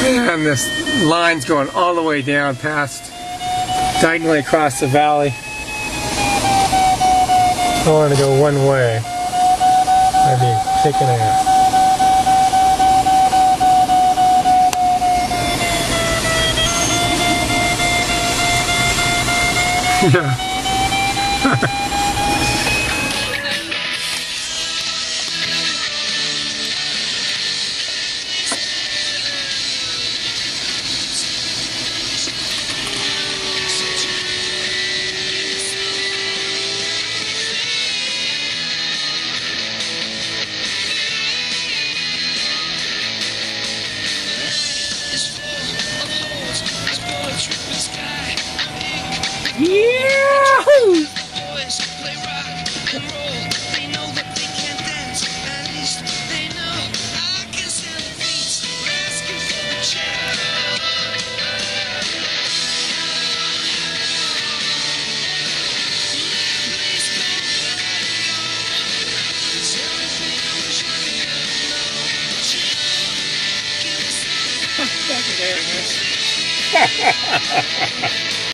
And this line's going all the way down past, diagonally across the valley. I want to go one way. I'd be kicking ass. Yeah. Yeah! Boys play rock and roll. They know that they can't dance. At least they know I can stand the beats. Asking for the check. That's very nice.